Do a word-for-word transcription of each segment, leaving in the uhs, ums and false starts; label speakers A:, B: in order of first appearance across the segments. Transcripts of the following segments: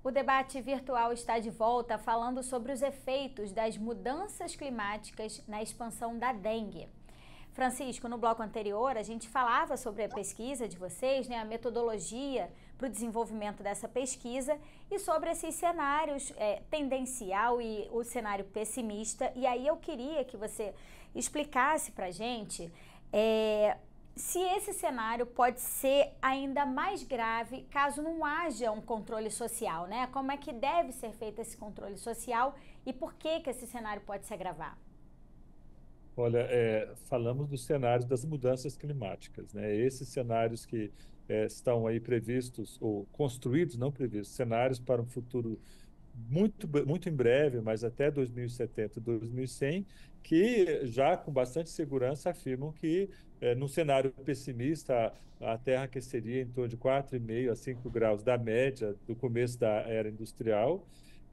A: O debate virtual está de volta falando sobre os efeitos das mudanças climáticas na expansão da dengue. Francisco, no bloco anterior a gente falava sobre a pesquisa de vocês, né, a metodologia para o desenvolvimento dessa pesquisa e sobre esses cenários é, tendencial e o cenário pessimista. E aí eu queria que você explicasse para a gente é, se esse cenário pode ser ainda mais grave caso não haja um controle social, né? Como é que deve ser feito esse controle social e por que que esse cenário pode se agravar?
B: Olha, é, falamos dos cenários das mudanças climáticas, né? Esses cenários que é, estão aí previstos, ou construídos, não previstos, cenários para um futuro muito, muito em breve, mas até dois mil e setenta, dois mil e cem, que já com bastante segurança afirmam que, é, num cenário pessimista, a, a Terra aqueceria em torno de quatro vírgula cinco a cinco graus da média do começo da era industrial,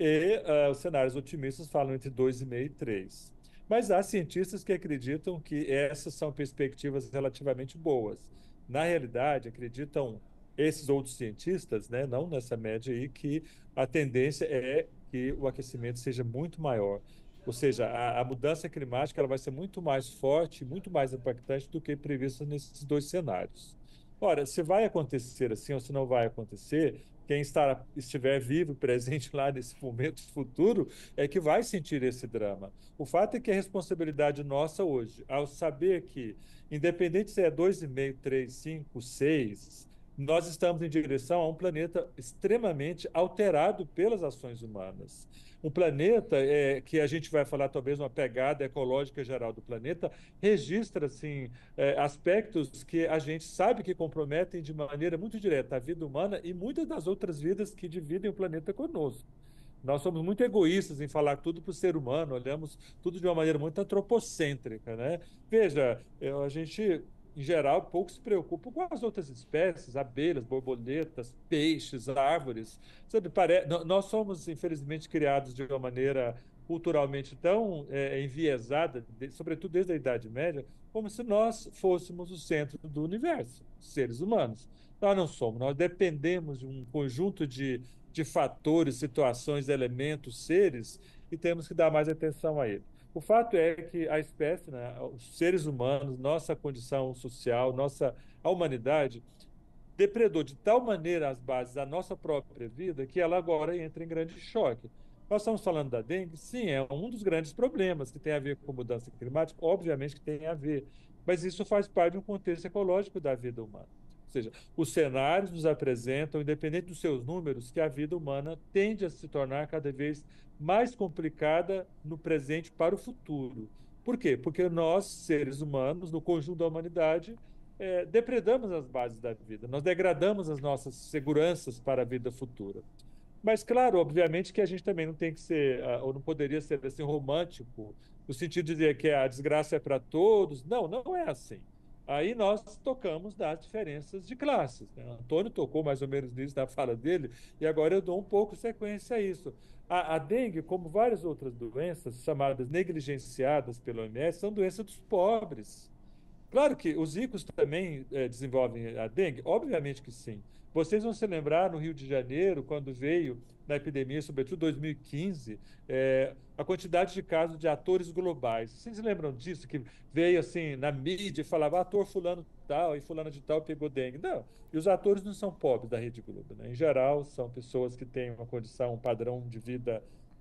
B: e ah, os cenários otimistas falam entre dois vírgula cinco e três. Mas há cientistas que acreditam que essas são perspectivas relativamente boas. Na realidade, acreditam esses outros cientistas, né, não nessa média aí, que a tendência é que o aquecimento seja muito maior. Ou seja, a, a mudança climática ela vai ser muito mais forte, muito mais impactante do que previsto nesses dois cenários. Ora, se vai acontecer assim ou se não vai acontecer, quem está, estiver vivo, presente lá nesse momento futuro, é que vai sentir esse drama. O fato é que a responsabilidade nossa hoje, ao saber que, independente se é dois vírgula cinco, três, cinco, seis, nós estamos em direção a um planeta extremamente alterado pelas ações humanas. Um planeta é, que a gente vai falar talvez uma pegada ecológica geral do planeta, registra assim, é, aspectos que a gente sabe que comprometem de maneira muito direta a vida humana e muitas das outras vidas que dividem o planeta conosco. Nós somos muito egoístas em falar tudo para o ser humano, olhamos tudo de uma maneira muito antropocêntrica, né? Veja, eu- a gente, em geral, pouco se preocupa com as outras espécies, abelhas, borboletas, peixes, árvores. Sabe, pare... no- Nós somos, infelizmente, criados de uma maneira culturalmente tão é, enviesada, de- sobretudo desde a Idade Média, como se nós fôssemos o centro do universo, seres humanos. Nós não somos, nós dependemos de um conjunto de de fatores, situações, elementos, seres, e temos que dar mais atenção a ele. O fato é que a espécie, né, os seres humanos, nossa condição social, nossa a humanidade, depredou de tal maneira as bases da nossa própria vida que ela agora entra em grande choque. Nós estamos falando da dengue? Sim, é um dos grandes problemas que tem a ver com mudança climática, obviamente que tem a ver, mas isso faz parte de um contexto ecológico da vida humana. Ou seja, os cenários nos apresentam, independente dos seus números, que a vida humana tende a se tornar cada vez mais complicada no presente para o futuro. Por quê? Porque nós, seres humanos, no conjunto da humanidade, é, depredamos as bases da vida, nós degradamos as nossas seguranças para a vida futura. Mas, claro, obviamente que a gente também não tem que ser, ah, ou não poderia ser assim, romântico, no sentido de dizer que a desgraça é para todos. Não, não é assim. Aí nós tocamos das diferenças de classes, né? Antônio tocou mais ou menos nisso na fala dele, e agora eu dou um pouco sequência a isso. A, a dengue, como várias outras doenças, chamadas negligenciadas pela O M S, são doenças dos pobres. Claro que os ricos também eh, desenvolvem a dengue, obviamente que sim. Vocês vão se lembrar no Rio de Janeiro, quando veio na epidemia, sobretudo dois mil e quinze, eh, a quantidade de casos de atores globais. Vocês se lembram disso? Que veio assim na mídia e falava ator fulano tal e fulano de tal pegou dengue. Não, e os atores não são pobres da Rede Globo, né? Em geral, são pessoas que têm uma condição, um padrão de vida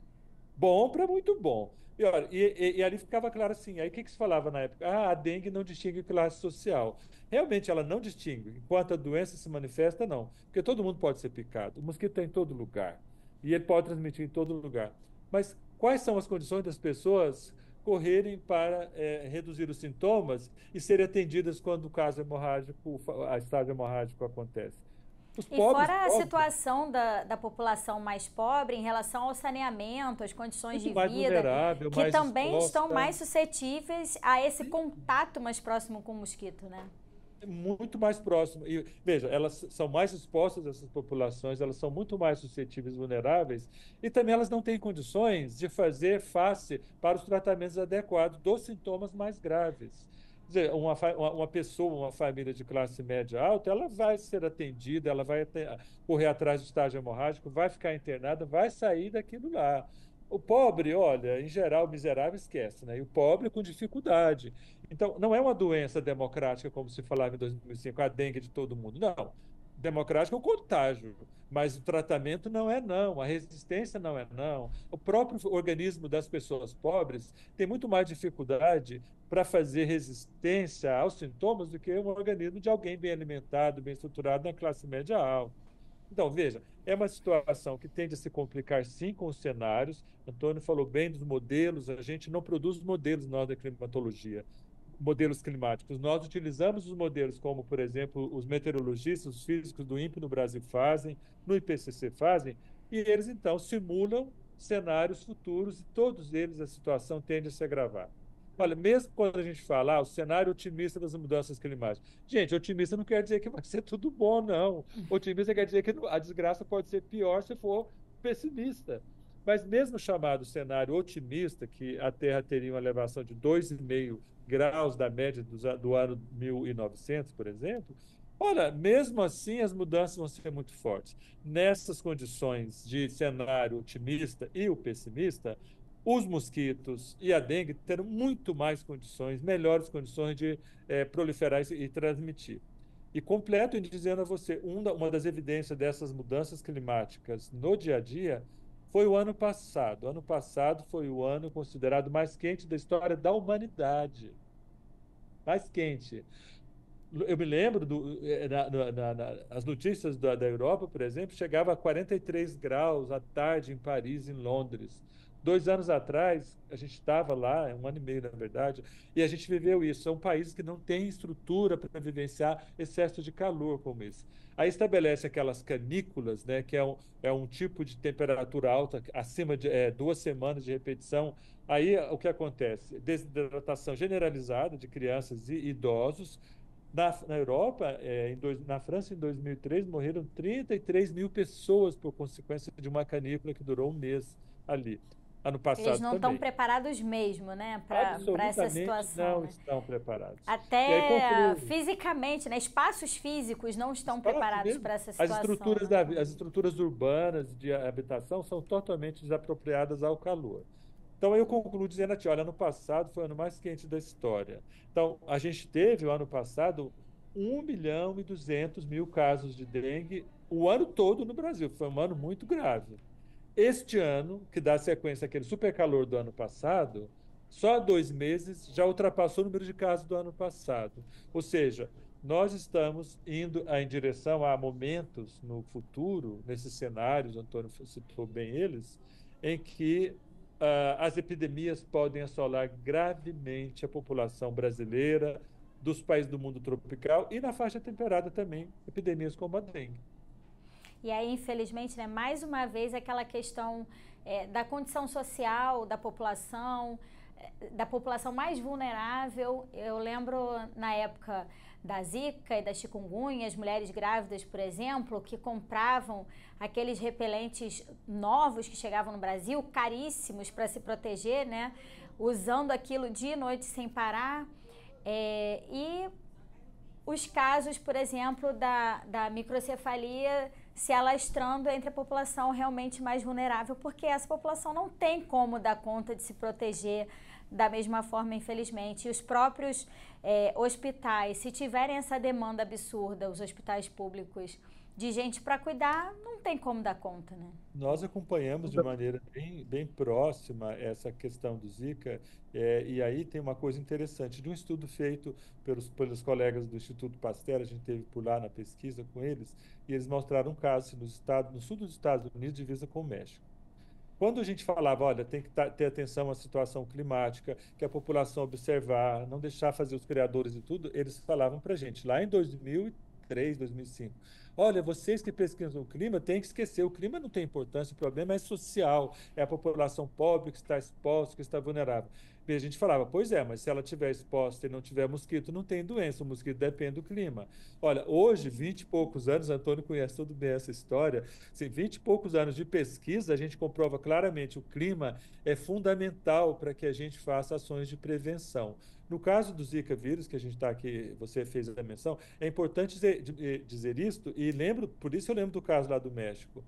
B: bom para muito bom. E, olha, e, e- e ali ficava claro assim, aí o que, que se falava na época? Ah, a dengue não distingue classe social. Realmente ela não distingue. Enquanto a doença se manifesta, não. Porque todo mundo pode ser picado. O mosquito está em todo lugar. E ele pode transmitir em todo lugar. Mas quais são as condições das pessoas correrem para eh, reduzir os sintomas e serem atendidas quando o caso hemorrágico, a estágio hemorrágico acontece? Os
A: E
B: pobres,
A: fora a
B: óbvio,
A: situação da, da população mais pobre em relação ao saneamento, às condições
B: muito
A: de
B: mais
A: vida,
B: vulnerável,
A: que
B: mais
A: também estão
B: exposta.
A: mais suscetíveis a esse contato mais próximo com o mosquito, né?
B: Muito mais próximo. E veja, elas são mais expostas, essas populações, elas são muito mais suscetíveis e vulneráveis, e também elas não têm condições de fazer face para os tratamentos adequados dos sintomas mais graves. Quer dizer, uma, fa- uma uma pessoa, uma família de classe média alta, ela vai ser atendida, ela vai ate- correr atrás do estágio hemorrágico, vai ficar internada, vai sair daquilo lá. O pobre, olha, em geral, o miserável esquece, né? E o pobre com dificuldade. Então, não é uma doença democrática, como se falava em dois mil e cinco, a dengue de todo mundo. Não. Democrática é o contágio, mas o tratamento não é não, a resistência não é não. O próprio organismo das pessoas pobres tem muito mais dificuldade para fazer resistência aos sintomas do que um organismo de alguém bem alimentado, bem estruturado na classe média alta. Então, veja, é uma situação que tende a se complicar, sim, com os cenários. Antônio falou bem dos modelos, a gente não produz modelos nós da climatologia, modelos climáticos. Nós utilizamos os modelos como, por exemplo, os meteorologistas, os físicos do INPE no Brasil fazem, no I P C C fazem, e eles, então, simulam cenários futuros e todos eles a situação tende a se agravar. Olha, mesmo quando a gente fala ah, o cenário otimista das mudanças climáticas, gente, otimista não quer dizer que vai ser tudo bom, não. Otimista quer dizer que a desgraça pode ser pior se for pessimista. Mas mesmo chamado cenário otimista, que a Terra teria uma elevação de dois vírgula cinco graus da média do, do ano mil e novecentos, por exemplo, olha, mesmo assim as mudanças vão ser muito fortes. Nessas condições de cenário otimista e o pessimista, os mosquitos e a dengue terão muito mais condições, melhores condições de eh, proliferar e, e transmitir. E completo em dizendo a você, uma, uma das evidências dessas mudanças climáticas no dia a dia foi o ano passado. O ano passado foi o ano considerado mais quente da história da humanidade. Mais quente. Eu me lembro, do, eh, na, na, na, as notícias da, da Europa, por exemplo, chegava a quarenta e três graus à tarde em Paris, em Londres. Dois anos atrás, a gente estava lá, um ano e meio, na verdade, e a gente viveu isso. São países que não têm estrutura para vivenciar excesso de calor como esse. Aí estabelece aquelas canículas, né, que é um, é um tipo de temperatura alta, acima de é, duas semanas de repetição. Aí o que acontece? Desidratação generalizada de crianças e idosos. Na, na Europa, é, em dois, na França, em dois mil e três, morreram trinta e três mil pessoas por consequência de uma canícula que durou um mês ali. Ano
A: Eles
B: passado
A: não estão
B: também.
A: preparados mesmo, né, para para essa
B: Absolutamente
A: situação,
B: não
A: né?
B: estão preparados. E aí
A: Até
B: concluo.
A: fisicamente, né? Espaços físicos não estão
B: Espaço
A: preparados
B: mesmo.
A: para essa
B: As
A: situação,
B: estruturas,
A: né?
B: da, as estruturas urbanas de habitação são totalmente desapropriadas ao calor. Então, eu concluo dizendo assim, olha, ano passado foi o ano mais quente da história. Então, a gente teve, o ano passado, um milhão e duzentos mil casos de dengue o ano todo no Brasil. Foi um ano muito grave. Este ano, que dá sequência àquele supercalor do ano passado, só há dois meses já ultrapassou o número de casos do ano passado. Ou seja, nós estamos indo em direção a momentos no futuro, nesses cenários, o Antônio citou bem eles, em que uh, as epidemias podem assolar gravemente a população brasileira, dos países do mundo tropical e na faixa temperada também, epidemias como a dengue.
A: E aí, infelizmente, né, mais uma vez aquela questão é, da condição social da população, é, da população mais vulnerável. Eu lembro na época da Zika e da chikungunya, as mulheres grávidas, por exemplo, que compravam aqueles repelentes novos que chegavam no Brasil, caríssimos para se proteger, né? Usando aquilo dia e noite sem parar. É, e os casos, por exemplo, da, da microcefalia se alastrando entre a população realmente mais vulnerável, porque essa população não tem como dar conta de se proteger da mesma forma, infelizmente. E os próprios é, hospitais, se tiverem essa demanda absurda, os hospitais públicos, de gente para cuidar, não tem como dar conta, né?
B: Nós acompanhamos de maneira bem, bem próxima essa questão do Zika, é, e aí tem uma coisa interessante, de um estudo feito pelos, pelos colegas do Instituto Pasteur, a gente teve por lá na pesquisa com eles, e eles mostraram um caso nos estados, no sul dos Estados Unidos, divisa com o México. Quando a gente falava, olha, tem que ter atenção à situação climática, que a população observar, não deixar fazer os criadores e tudo, eles falavam para a gente, lá em dois mil e três, dois mil e cinco, Olha, vocês que pesquisam o clima têm que esquecer, o clima não tem importância, o problema é social, é a população pobre que está exposta, que está vulnerável. E a gente falava, pois é, mas se ela estiver exposta e não tiver mosquito, não tem doença, o mosquito depende do clima. Olha, hoje, vinte e poucos anos, Antônio conhece tudo bem essa história, assim, vinte e poucos anos de pesquisa, a gente comprova claramente o clima é fundamental para que a gente faça ações de prevenção. No caso do Zika vírus, que a gente está aqui, você fez a menção, é importante dizer, dizer isto, e lembro, por isso eu lembro do caso lá do México.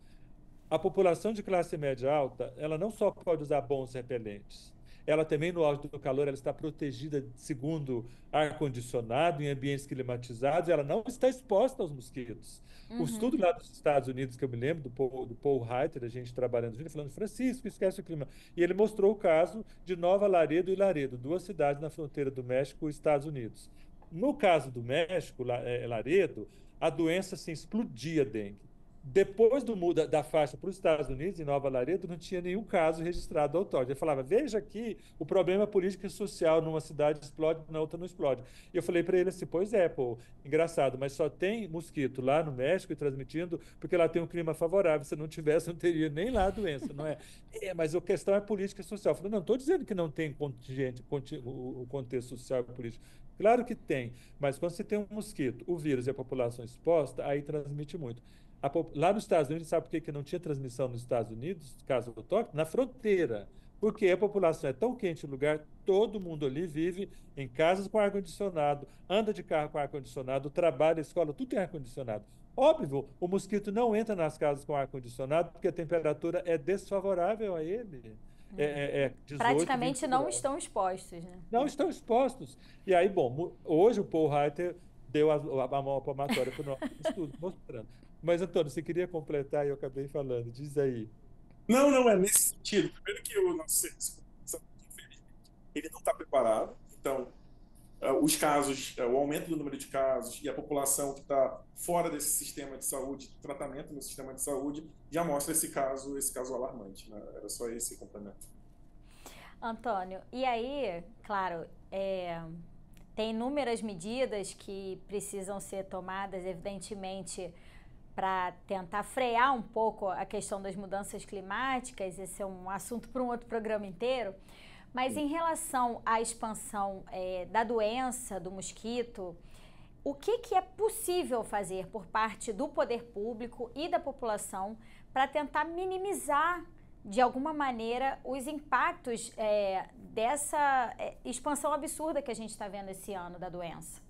B: A população de classe média alta, ela não só pode usar bons repelentes, ela também, no auge do calor, ela está protegida segundo ar-condicionado, em ambientes climatizados, ela não está exposta aos mosquitos. O
A: Uhum.
B: estudo lá dos Estados Unidos, que eu me lembro, do Paul, do Paul Reiter, a gente trabalhando junto, falando, Francisco, esquece o clima. E ele mostrou o caso de Nova Laredo e Laredo, duas cidades na fronteira do México e Estados Unidos. No caso do México, Laredo, a doença assim, explodia dengue. Depois do, da, da faixa para os Estados Unidos, em Nova Laredo, não tinha nenhum caso registrado autóctone. Ele falava, veja aqui, o problema político e social numa cidade explode, na outra não explode. E eu falei para ele assim, pois é, pô, engraçado, mas só tem mosquito lá no México e transmitindo porque lá tem um clima favorável. Se não tivesse, não teria nem lá a doença, não é? É, mas a questão é política e social. Eu falei, não, estou dizendo que não tem contingente, o contexto social e político. Claro que tem, mas quando você tem um mosquito, o vírus e a população exposta, aí transmite muito. A, lá nos Estados Unidos, sabe por que, que não tinha transmissão nos Estados Unidos, caso autóctone? Na fronteira. Porque a população é tão quente o lugar, todo mundo ali vive em casas com ar-condicionado, anda de carro com ar-condicionado, trabalha, escola, tudo tem ar-condicionado. Óbvio, o mosquito não entra nas casas com ar-condicionado porque a temperatura é desfavorável a ele. É, é, é dezoito,
A: Praticamente
B: vinte
A: não
B: graus.
A: estão expostos, né?
B: Não estão expostos. E aí, bom, hoje o Paul Reiter deu a, a mão palmatória para o nosso estudo, mostrando. Mas, Antônio, você queria completar e eu acabei falando. Diz aí.
C: Não, não, é nesse sentido. Primeiro que o nosso serviço de comunicação, infelizmente, ele não está preparado. Então, uh, os casos, uh, o aumento do número de casos e a população que está fora desse sistema de saúde, tratamento no sistema de saúde, já mostra esse caso, esse caso alarmante. Né? Era só esse complemento.
A: Antônio, e aí, claro, é, tem inúmeras medidas que precisam ser tomadas, evidentemente, para tentar frear um pouco a questão das mudanças climáticas. Esse é um assunto para um outro programa inteiro. Mas em relação à expansão é, da doença, do mosquito, o que, que é possível fazer por parte do poder público e da população para tentar minimizar, de alguma maneira, os impactos é, dessa é, expansão absurda que a gente está vendo esse ano da doença?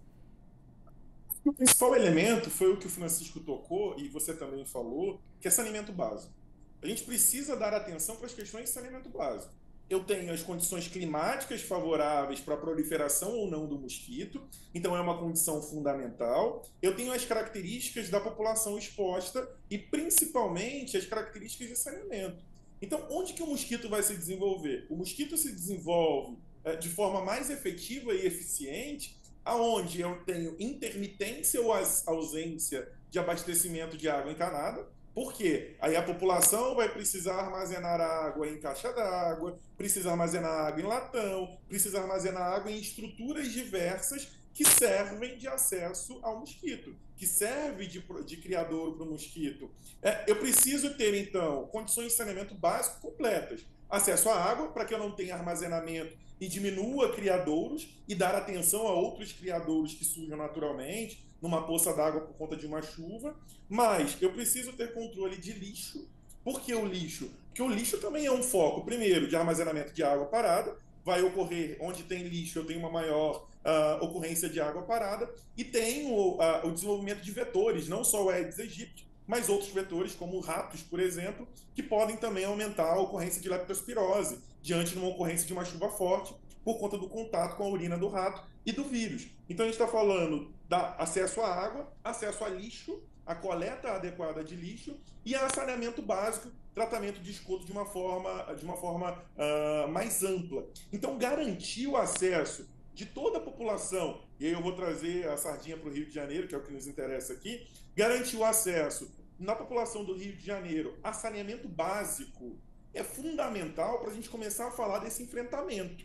C: O principal elemento foi o que o Francisco tocou, e você também falou, que é saneamento básico. A gente precisa dar atenção para as questões de saneamento básico. Eu tenho as condições climáticas favoráveis para a proliferação ou não do mosquito, então é uma condição fundamental. Eu tenho as características da população exposta e, principalmente, as características de saneamento. Então, onde que o mosquito vai se desenvolver? O mosquito se desenvolve é, de forma mais efetiva e eficiente aonde eu tenho intermitência ou ausência de abastecimento de água encanada. Por quê? Aí a população vai precisar armazenar água em caixa d'água, precisa armazenar água em latão, precisa armazenar água em estruturas diversas que servem de acesso ao mosquito, que serve de, de criadouro para o mosquito. É, eu preciso ter, então, condições de saneamento básico completas. Acesso à água, para que eu não tenha armazenamento e diminua criadouros, e dar atenção a outros criadouros que surjam naturalmente, numa poça d'água por conta de uma chuva. Mas eu preciso ter controle de lixo. Por que o lixo? Porque o lixo também é um foco, primeiro, de armazenamento de água parada. Vai ocorrer, onde tem lixo, eu tenho uma maior uh, ocorrência de água parada. E tem o, uh, o desenvolvimento de vetores, não só o Aedes aegypti, mas outros vetores, como ratos, por exemplo, que podem também aumentar a ocorrência de leptospirose, diante de uma ocorrência de uma chuva forte, por conta do contato com a urina do rato e do vírus. Então, a gente está falando da acesso à água, acesso a lixo, a coleta adequada de lixo e a saneamento básico, tratamento de esgoto de uma forma, de uma forma uh, mais ampla. Então, garantir o acesso de toda a população, e aí eu vou trazer a sardinha para o Rio de Janeiro, que é o que nos interessa aqui, garantir o acesso na população do Rio de Janeiro a saneamento básico é fundamental para a gente começar a falar desse enfrentamento.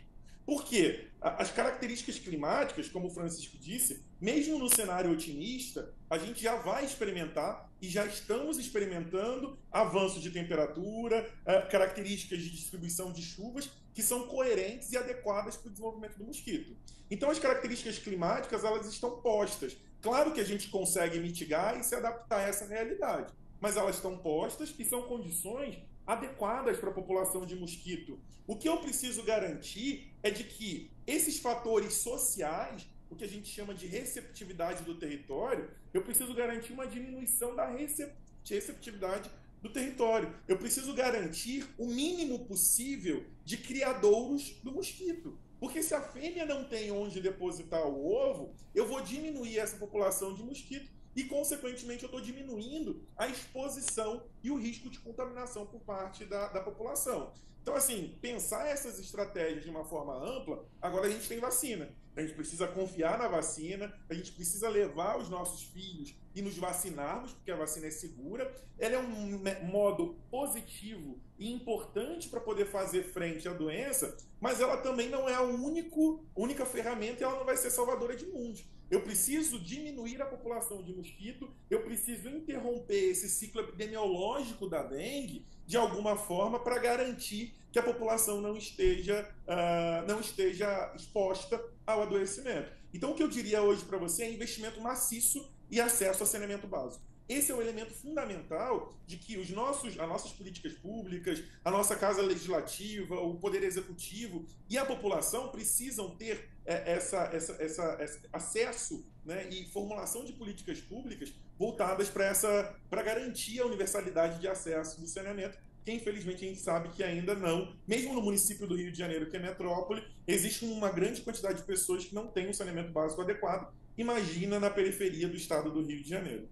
C: Por quê? As características climáticas, como o Francisco disse, mesmo no cenário otimista, a gente já vai experimentar e já estamos experimentando avanços de temperatura, características de distribuição de chuvas que são coerentes e adequadas para o desenvolvimento do mosquito. Então, as características climáticas, elas estão postas. Claro que a gente consegue mitigar e se adaptar a essa realidade, mas elas estão postas e são condições adequadas para a população de mosquito. O que eu preciso garantir é de que esses fatores sociais, o que a gente chama de receptividade do território, eu preciso garantir uma diminuição da receptividade do território. Eu preciso garantir o mínimo possível de criadouros do mosquito. Porque se a fêmea não tem onde depositar o ovo, eu vou diminuir essa população de mosquito e, consequentemente, eu estou diminuindo a exposição e o risco de contaminação por parte da, da população. Então, assim, pensar essas estratégias de uma forma ampla, agora a gente tem vacina. A gente precisa confiar na vacina, a gente precisa levar os nossos filhos e nos vacinarmos, porque a vacina é segura. Ela é um modo positivo e importante para poder fazer frente à doença, mas ela também não é a único, única ferramenta e ela não vai ser salvadora de mundos. Eu preciso diminuir a população de mosquito, eu preciso interromper esse ciclo epidemiológico da dengue de alguma forma para garantir que a população não esteja, uh, não esteja exposta ao adoecimento. Então, o que eu diria hoje para você é investimento maciço e acesso a saneamento básico. Esse é o elemento fundamental de que os nossos, as nossas políticas públicas, a nossa Casa Legislativa, o Poder Executivo e a população precisam ter é, essa, essa, essa, esse acesso, né, e formulação de políticas públicas voltadas para essa, para garantir a universalidade de acesso do saneamento, que infelizmente a gente sabe que ainda não, mesmo no município do Rio de Janeiro, que é metrópole, existe uma grande quantidade de pessoas que não têm um saneamento básico adequado. Imagina na periferia do estado do Rio de Janeiro.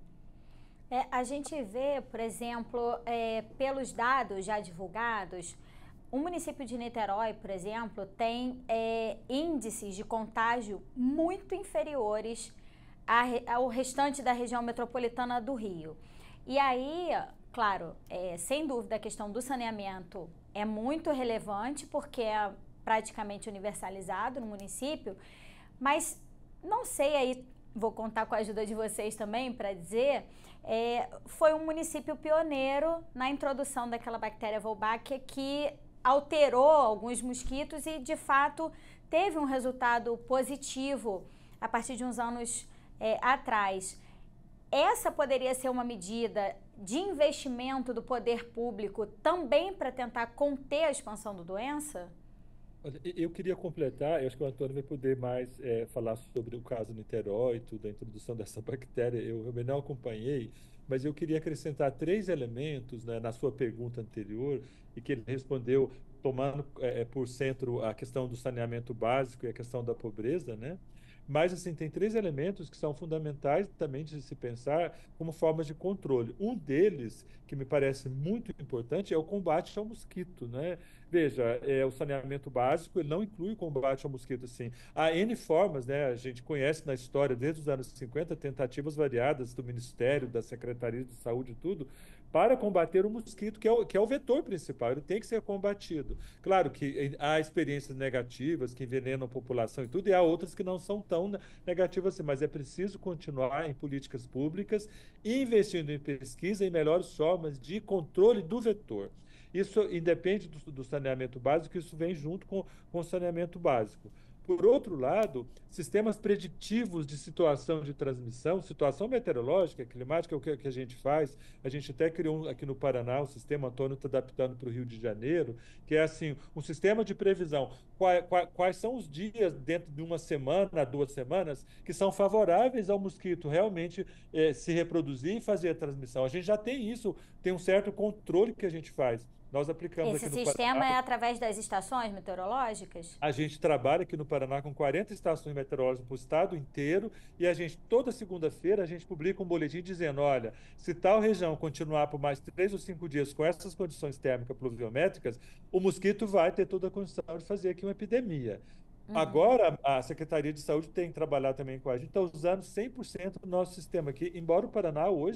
A: É, a gente vê, por exemplo, é, pelos dados já divulgados, o município de Niterói, por exemplo, tem é, índices de contágio muito inferiores a, ao restante da região metropolitana do Rio. E aí, claro, é, sem dúvida a questão do saneamento é muito relevante, porque é praticamente universalizado no município, mas não sei aí, vou contar com a ajuda de vocês também para dizer, é, foi um município pioneiro na introdução daquela bactéria Wolbachia que alterou alguns mosquitos e, de fato, teve um resultado positivo a partir de uns anos é, atrás. Essa poderia ser uma medida de investimento do poder público também para tentar conter a expansão da doença?
B: Eu queria completar, eu acho que o Antônio vai poder mais é, falar sobre o caso Niterói, tudo, a introdução dessa bactéria, eu realmente não acompanhei, mas eu queria acrescentar três elementos, né, na sua pergunta anterior, e que ele respondeu tomando é, por centro a questão do saneamento básico e a questão da pobreza, né? Mas, assim, tem três elementos que são fundamentais também de se pensar como formas de controle. Um deles, que me parece muito importante, é o combate ao mosquito, né? Veja, é, o saneamento básico ele não inclui o combate ao mosquito, assim. Há N formas, né? A gente conhece na história, desde os anos cinquenta, tentativas variadas do Ministério, da Secretaria de Saúde e tudo, para combater o mosquito, que é o, que é o vetor principal, ele tem que ser combatido. Claro que há experiências negativas que envenenam a população e tudo, e há outras que não são tão negativas assim, mas é preciso continuar em políticas públicas, investindo em pesquisa e melhores formas de controle do vetor. Isso independe do, do saneamento básico, isso vem junto com, com o saneamento básico. Por outro lado, sistemas preditivos de situação de transmissão, situação meteorológica, climática, é o que, que a gente faz. A gente até criou um, aqui no Paraná, o sistema Antônio está adaptando para o Rio de Janeiro, que é assim, um sistema de previsão. Quais, quais, quais são os dias dentro de uma semana, duas semanas, que são favoráveis ao mosquito realmente eh, se reproduzir e fazer a transmissão. A gente já tem isso, tem um certo controle que a gente faz. Nós aplicamos
A: Esse
B: aqui no
A: sistema
B: Paraná.
A: É através das estações meteorológicas?
B: A gente trabalha aqui no Paraná com quarenta estações meteorológicas para o estado inteiro e a gente, toda segunda-feira, a gente publica um boletim dizendo, olha, se tal região continuar por mais três ou cinco dias com essas condições térmicas pluviométricas, o mosquito vai ter toda a condição de fazer aqui uma epidemia. Uhum. Agora, a Secretaria de Saúde tem trabalhado também com a gente, está usando cem por cento do nosso sistema aqui, embora o Paraná hoje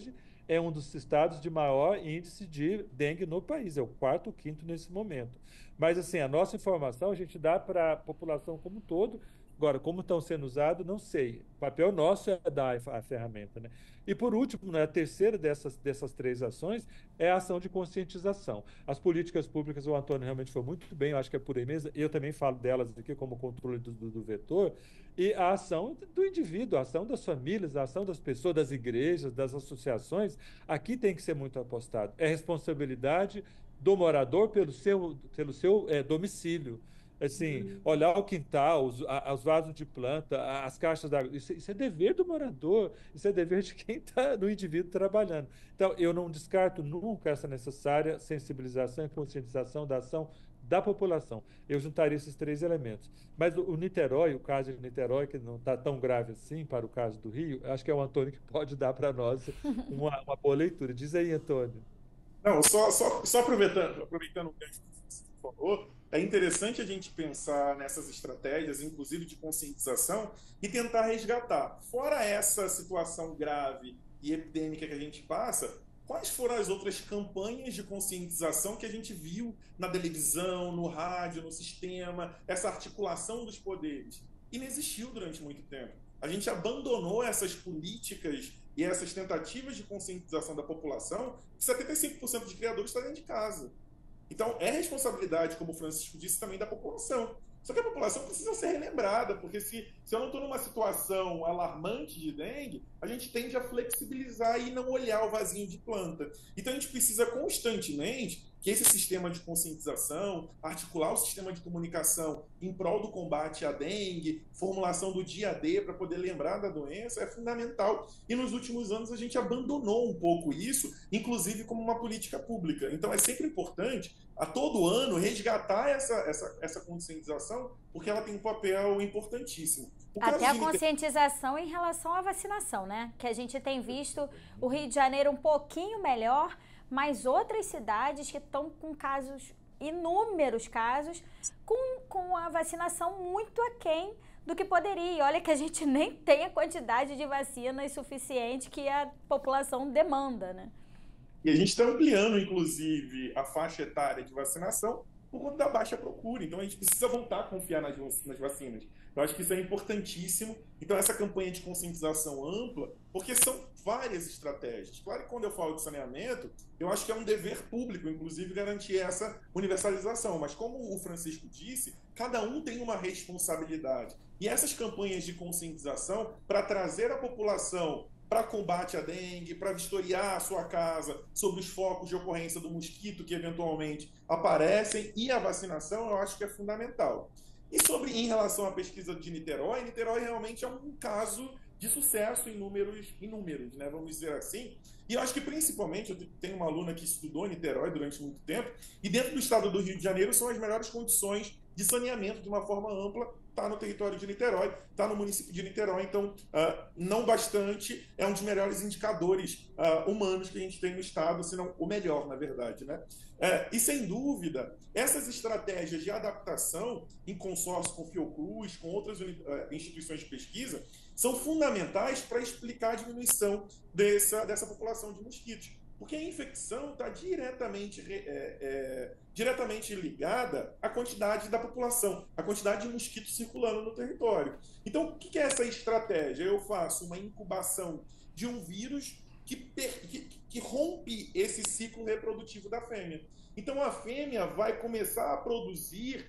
B: é um dos estados de maior índice de dengue no país, é o quarto ou quinto nesse momento. Mas, assim, a nossa informação a gente dá para a população como um todo. Agora, como estão sendo usados, não sei. O papel nosso é dar a ferramenta, né? E, por último, né, a terceira dessas, dessas três ações é a ação de conscientização. As políticas públicas, o Antônio realmente foi muito bem, eu acho que é por aí mesmo. Eu também falo delas aqui como controle do, do, do vetor. E a ação do indivíduo, a ação das famílias, a ação das pessoas, das igrejas, das associações, aqui tem que ser muito apostado. É responsabilidade do morador pelo seu, pelo seu é, domicílio. Assim, olhar o quintal, os, a, os vasos de planta, as caixas d'água, isso, isso é dever do morador, isso é dever de quem está no indivíduo trabalhando. Então, eu não descarto nunca essa necessária sensibilização e conscientização da ação da população. Eu juntaria esses três elementos. Mas o, o Niterói, o caso de Niterói, que não está tão grave assim para o caso do Rio, acho que é o Antônio que pode dar para nós uma, uma boa leitura. Diz aí, Antônio.
C: Não, só, só, só aproveitando, aproveitando o que você falou, é interessante a gente pensar nessas estratégias, inclusive de conscientização, e tentar resgatar. Fora essa situação grave e epidêmica que a gente passa, quais foram as outras campanhas de conscientização que a gente viu na televisão, no rádio, no sistema, essa articulação dos poderes? E não existiu durante muito tempo. A gente abandonou essas políticas e essas tentativas de conscientização da população, que setenta e cinco por cento de criadores estão dentro de casa. Então, é responsabilidade, como o Francisco disse, também da população. Só que a população precisa ser relembrada, porque se, se eu não estou numa situação alarmante de dengue, a gente tende a flexibilizar e não olhar o vasinho de planta. Então, a gente precisa constantemente que esse sistema de conscientização, articular o sistema de comunicação em prol do combate à dengue, formulação do dia D para poder lembrar da doença, é fundamental. E nos últimos anos a gente abandonou um pouco isso, inclusive como uma política pública. Então, é sempre importante, a todo ano, resgatar essa, essa, essa conscientização, porque ela tem um papel importantíssimo.
A: Até a conscientização em relação à vacinação, né? Que a gente tem visto o Rio de Janeiro um pouquinho melhor, mas outras cidades que estão com casos, inúmeros casos, com, com a vacinação muito aquém do que poderia. E olha que a gente nem tem a quantidade de vacinas suficiente que a população demanda, né?
C: E a gente está ampliando, inclusive, a faixa etária de vacinação por conta da baixa procura. Então, a gente precisa voltar a confiar nas, nas vacinas. Eu acho que isso é importantíssimo. Então, essa campanha de conscientização ampla, porque são várias estratégias. Claro que quando eu falo de saneamento, eu acho que é um dever público, inclusive, garantir essa universalização. Mas, como o Francisco disse, cada um tem uma responsabilidade. E essas campanhas de conscientização, para trazer a população para combate à dengue, para vistoriar a sua casa sobre os focos de ocorrência do mosquito que eventualmente aparecem, e a vacinação, eu acho que é fundamental. E sobre em relação à pesquisa de Niterói, Niterói realmente é um caso de sucesso em números, em números, né, vamos dizer assim. E eu acho que principalmente, eu tenho uma aluna que estudou em Niterói durante muito tempo, e dentro do estado do Rio de Janeiro são as melhores condições de saneamento de uma forma ampla, está no território de Niterói, está no município de Niterói. Então, uh, não bastante, é um dos melhores indicadores uh, humanos que a gente tem no estado, se não o melhor, na verdade, né? Uh, e, sem dúvida, essas estratégias de adaptação, em consórcio com o Fiocruz, com outras uh, instituições de pesquisa, são fundamentais para explicar a diminuição dessa, dessa população de mosquitos. Porque a infecção está diretamente, é, é, diretamente ligada à quantidade da população, à quantidade de mosquitos circulando no território. Então, o que é essa estratégia? Eu faço uma incubação de um vírus que, que, que rompe esse ciclo reprodutivo da fêmea. Então, a fêmea vai começar a produzir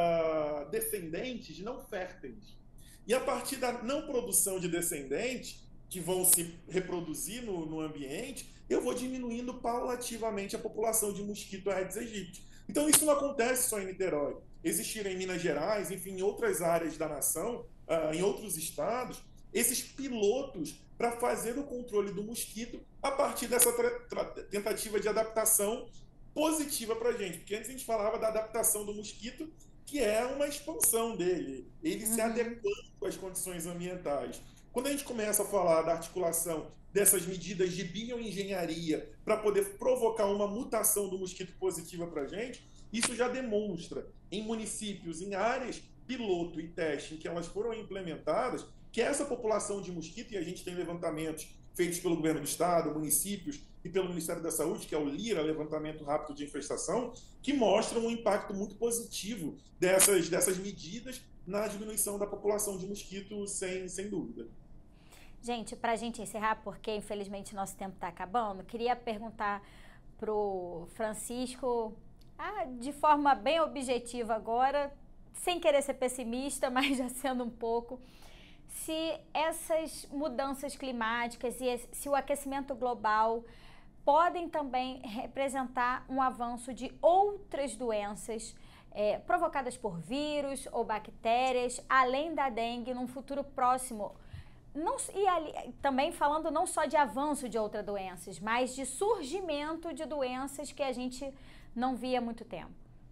C: uh, descendentes não férteis. E a partir da não produção de descendentes, que vão se reproduzir no, no ambiente, eu vou diminuindo paulativamente a população de mosquito Aedes aegypti. Então, isso não acontece só em Niterói. Existiram em Minas Gerais, enfim, em outras áreas da nação, uh, em outros estados, esses pilotos para fazer o controle do mosquito a partir dessa tentativa de adaptação positiva para a gente. Porque antes a gente falava da adaptação do mosquito, que é uma expansão dele, ele uhum. se adequando às condições ambientais. Quando a gente começa a falar da articulação dessas medidas de bioengenharia para poder provocar uma mutação do mosquito positiva para a gente, isso já demonstra em municípios, em áreas piloto e teste em que elas foram implementadas, que essa população de mosquito, e a gente tem levantamentos feitos pelo governo do estado, municípios e pelo Ministério da Saúde, que é o LIRA, Levantamento Rápido de Infestação, que mostram um impacto muito positivo dessas, dessas medidas na diminuição da população de mosquito, sem, sem dúvida.
A: Gente, para a gente encerrar, porque infelizmente nosso tempo está acabando, queria perguntar para o Francisco, ah, de forma bem objetiva agora, sem querer ser pessimista, mas já sendo um pouco, se essas mudanças climáticas e se o aquecimento global podem também representar um avanço de outras doenças é, provocadas por vírus ou bactérias, além da dengue, num futuro próximo. Não, e ali, também falando não só de avanço de outras doenças, mas de surgimento de doenças que a gente não via há muito tempo.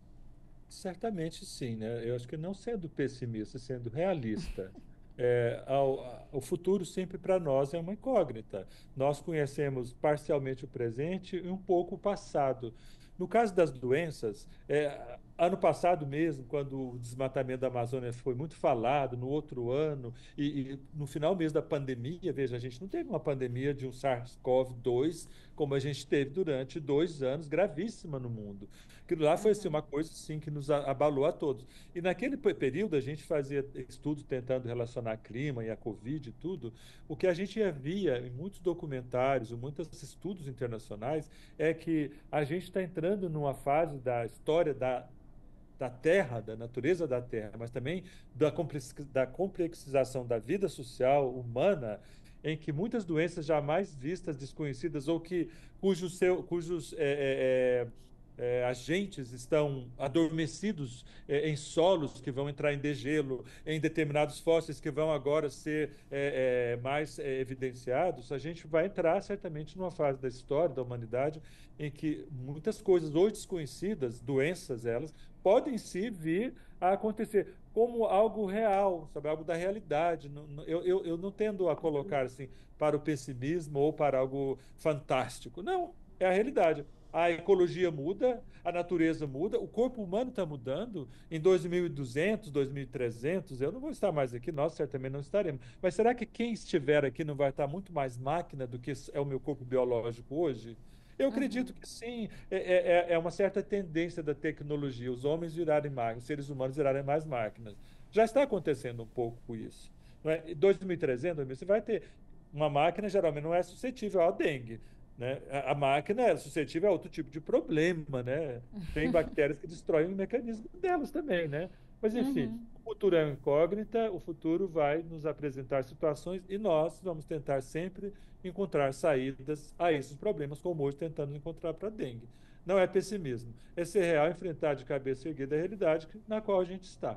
B: Certamente sim, né? Eu acho que não sendo pessimista, sendo realista. É, ao, o futuro sempre para nós é uma incógnita. Nós conhecemos parcialmente o presente e um pouco o passado. No caso das doenças, é, ano passado mesmo, quando o desmatamento da Amazônia foi muito falado, no outro ano, e, e no final mesmo da pandemia, veja, a gente não teve uma pandemia de um SARS-CoV dois como a gente teve durante dois anos, gravíssima no mundo. Aquilo lá foi assim, uma coisa assim, que nos abalou a todos. E naquele período a gente fazia estudos tentando relacionar clima e a Covid e tudo. O que a gente via em muitos documentários, em muitos estudos internacionais, é que a gente está entrando numa fase da história da da Terra, da natureza da Terra, mas também da, complex, da complexização da vida social humana, em que muitas doenças jamais vistas, desconhecidas, ou que cujos, seu, cujos é, é, é, agentes estão adormecidos é, em solos que vão entrar em degelo, em determinados fósseis que vão agora ser é, é, mais é, evidenciados, a gente vai entrar certamente numa fase da história da humanidade em que muitas coisas hoje desconhecidas, doenças elas, podem sim vir a acontecer como algo real, sabe? Algo da realidade. Eu, eu, eu não tendo a colocar assim para o pessimismo ou para algo fantástico. Não, é a realidade. A ecologia muda, a natureza muda, o corpo humano está mudando. Em dois mil e duzentos, dois mil e trezentos, eu não vou estar mais aqui, nós certamente não estaremos. Mas será que quem estiver aqui não vai estar muito mais máquina do que é o meu corpo biológico hoje? Eu acredito uhum. que sim, é, é, é uma certa tendência da tecnologia, os homens virarem máquinas, os seres humanos virarem mais máquinas. Já está acontecendo um pouco isso. Não é? Em dois mil e trezentos, você vai ter uma máquina, geralmente não é suscetível ao dengue. Né? A, a máquina é suscetível a outro tipo de problema. Né? Tem bactérias que destroem o mecanismo delas também. Né? Mas, enfim, uhum. o futuro é uma incógnita, o futuro vai nos apresentar situações e nós vamos tentar sempre encontrar saídas a esses problemas, como hoje tentamos encontrar para a dengue. Não é pessimismo, é ser real, enfrentar de cabeça erguida a realidade na qual a gente está.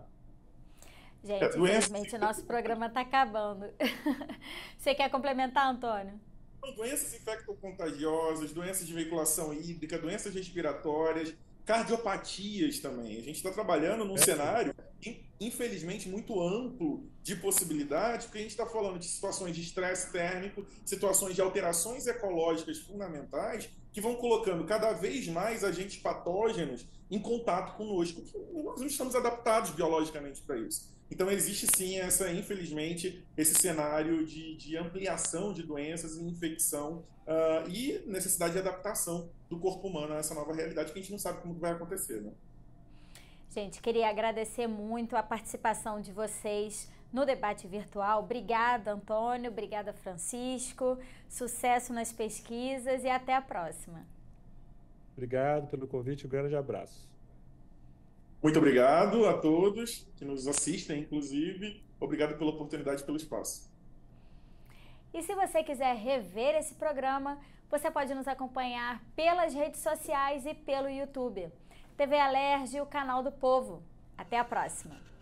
A: Gente, infelizmente o nosso programa está acabando. Você quer complementar, Antônio?
C: Doenças infectocontagiosas, doenças de veiculação hídrica, doenças respiratórias, cardiopatias também. A gente está trabalhando num é cenário, infelizmente, muito amplo de possibilidades, porque a gente está falando de situações de estresse térmico, situações de alterações ecológicas fundamentais, que vão colocando cada vez mais agentes patógenos em contato conosco. Nós não estamos adaptados biologicamente para isso. Então, existe sim, essa, infelizmente, esse cenário de, de ampliação de doenças e infecção uh, e necessidade de adaptação do corpo humano a essa nova realidade que a gente não sabe como vai acontecer. Né?
A: Gente, queria agradecer muito a participação de vocês no debate virtual. Obrigada, Antônio. Obrigada, Francisco. Sucesso nas pesquisas e até a próxima.
B: Obrigado pelo convite. Um grande abraço.
C: Muito obrigado a todos que nos assistem, inclusive. Obrigado pela oportunidade e pelo espaço.
A: E se você quiser rever esse programa, você pode nos acompanhar pelas redes sociais e pelo YouTube. T V Alerj, o canal do povo. Até a próxima!